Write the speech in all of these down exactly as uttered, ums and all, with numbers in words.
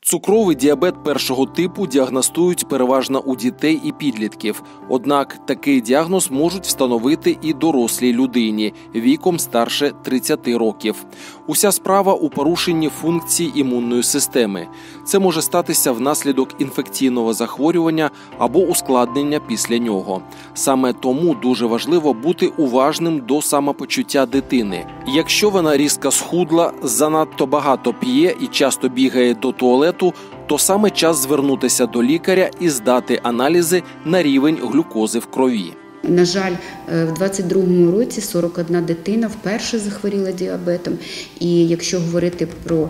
Цукровий діабет першого типу діагностують переважно у дітей і підлітків. Однак такий діагноз можуть встановити і дорослій людині віком старше тридцяти років. Уся справа у порушенні функцій імунної системи. Це може статися внаслідок інфекційного захворювання або ускладнення після нього. Саме тому дуже важливо бути уважним до самопочуття дитини. Якщо вона різко схудла, занадто багато п'є і часто бігає до туалету, то саме час звернутися до лікаря і здати аналізи на рівень глюкози в крові. На жаль, в двадцять другому році сорок одна дитина вперше захворіла діабетом. І якщо говорити про,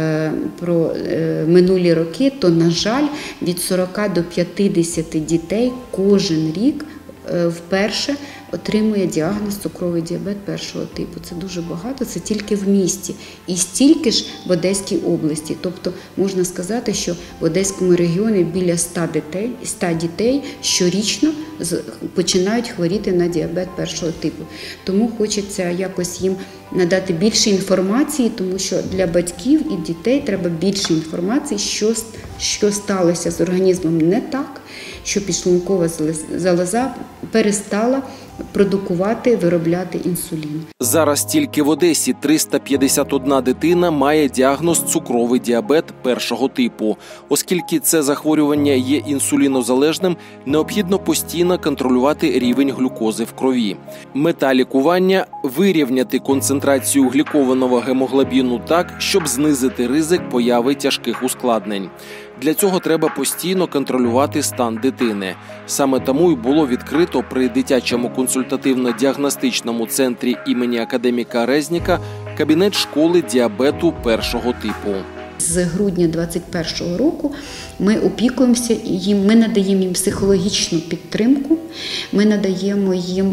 про минулі роки, то, на жаль, від сорока до п'ятдесяти дітей кожен рік вперше отримує діагноз цукровий діабет першого типу. Це дуже багато, це тільки в місті. І стільки ж в Одеській області. Тобто можна сказати, що в Одеському регіоні біля ста дітей, ста дітей щорічно починають хворіти на діабет першого типу. Тому хочеться якось їм надати більше інформації, тому що для батьків і дітей треба більше інформації, що, що сталося з організмом не так, що підшлункова залоза перестала продукувати, виробляти інсулін. Зараз тільки в Одесі триста п'ятдесят одна дитина має діагноз цукровий діабет першого типу. Оскільки це захворювання є інсулінозалежним, необхідно постійно контролювати рівень глюкози в крові. Мета лікування – вирівняти концентрацію глікованого гемоглобіну так, щоб знизити ризик появи тяжких ускладнень. Для цього треба постійно контролювати стан дитини. Саме тому й було відкрито при дитячому консультативно-діагностичному центрі імені академіка Резніка кабінет школи діабету першого типу. З грудня двадцять першого року ми опікуємося їм, ми надаємо їм психологічну підтримку, ми надаємо їм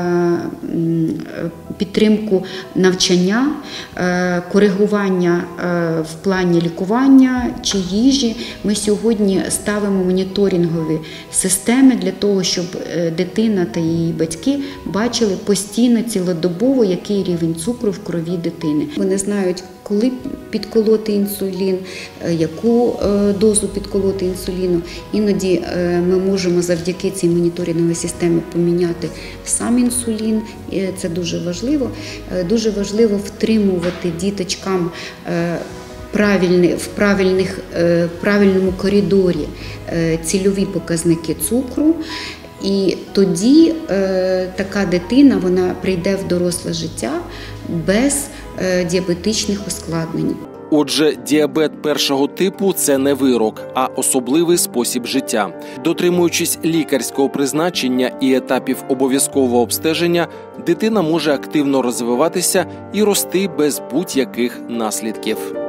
підтримку навчання, коригування в плані лікування чи їжі. Ми сьогодні ставимо моніторингові системи для того, щоб дитина та її батьки бачили постійно, цілодобово, який рівень цукру в крові дитини. Вони знають, коли підколоти інсулін, яку дозу підколоти інсуліну. Іноді ми можемо завдяки цій моніторинговій системі поміняти сам інсулін, це дуже важливо. Дуже важливо втримувати діточкам правильні, в правильних, правильному коридорі цільові показники цукру. І тоді е, така дитина, вона прийде в доросле життя без е, діабетичних ускладнень. Отже, діабет першого типу – це не вирок, а особливий спосіб життя. Дотримуючись лікарського призначення і етапів обов'язкового обстеження, дитина може активно розвиватися і рости без будь-яких наслідків.